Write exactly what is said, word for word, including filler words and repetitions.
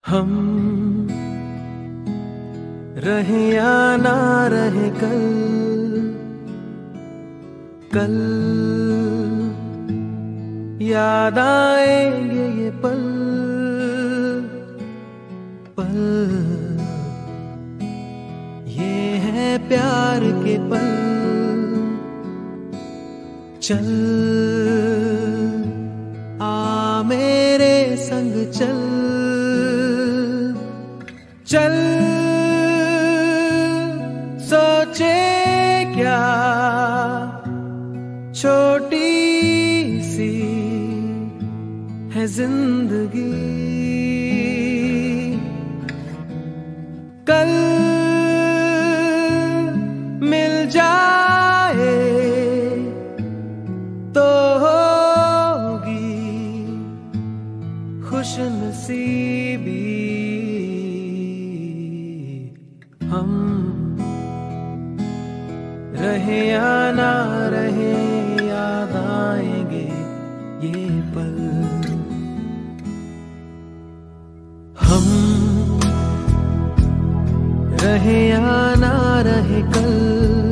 हम रहे या ना रहे कल, कल याद आएंगे ये पल पल। ये है प्यार के पल। चल आ मेरे संग चल, चल सोचे क्या छोटी सी है जिंदगी। कल मिल जाए तो होगी खुशनसीबी। हम रहे या ना रहे याद आएंगे ये पल। हम रहे या ना रहे कल,